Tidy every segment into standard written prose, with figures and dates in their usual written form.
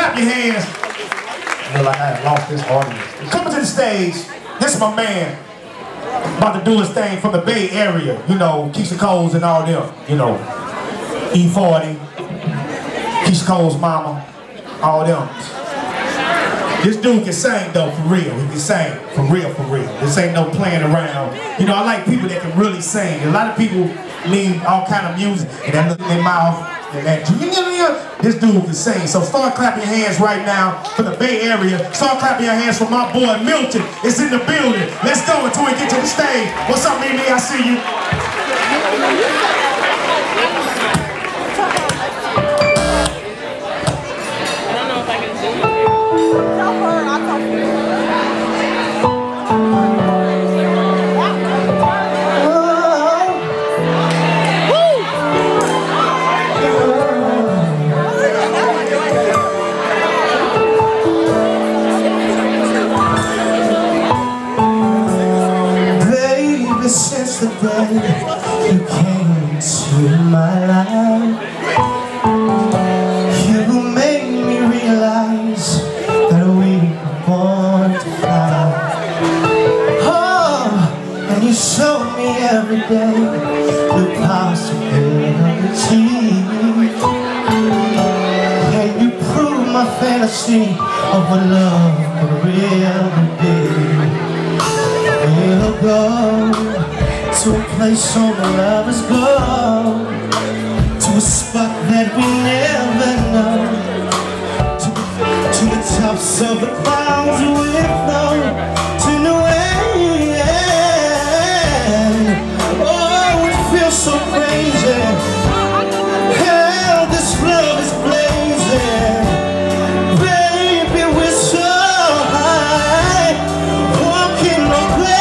Clap your hands. I feel like I have lost this audience. Coming to the stage, this is my man. About to do his thing from the Bay Area. You know, Keisha Cole's and all them. You know, E40, Keisha Cole's mama, all them. This dude can sing though, for real. He can sing, for real, for real. This ain't no playing around. You know, I like people that can really sing. A lot of people need all kind of music and that look in their mouth. And that, this dude can sing. So start clapping your hands right now for the Bay Area. Start clapping your hands for my boy Milton. It's in the building. Let's go until we get to the stage. What's up, Mimi? I see you. Since the day you came to my life, you made me realize that we were born to fly. Oh, and you showed me every day the possibility. And you proved my fantasy of what love could really be. We'll go to a place all the lovers go, to a spot that we never know, to the tops of the clouds we'll flow to no end. Oh, it feels so crazy. Hell, this love is blazing. Baby, we're so high, walking on clouds.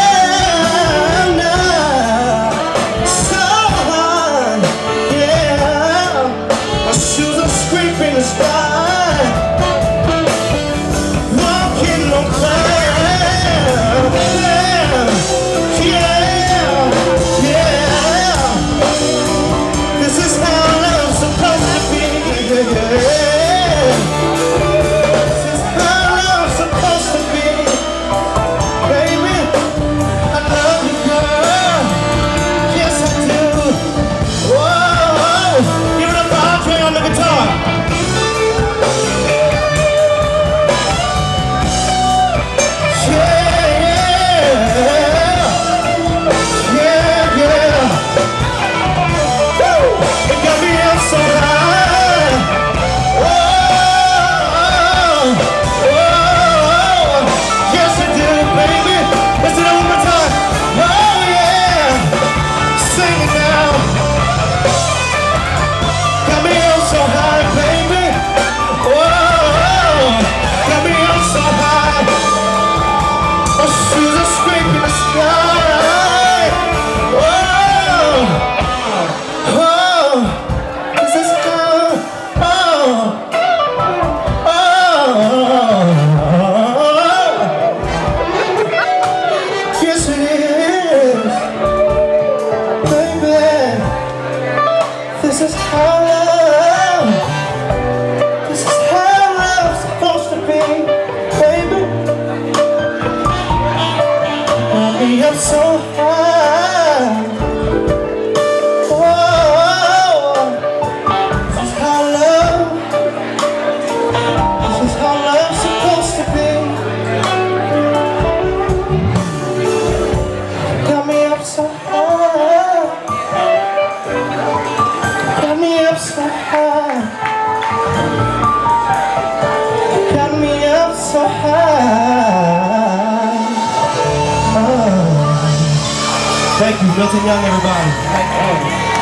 I'm so high. Oh, this is how love's supposed to be. Got me up so high. Got me up so high. Got me up so high. Thank you, Milton Young, everybody. Thank you.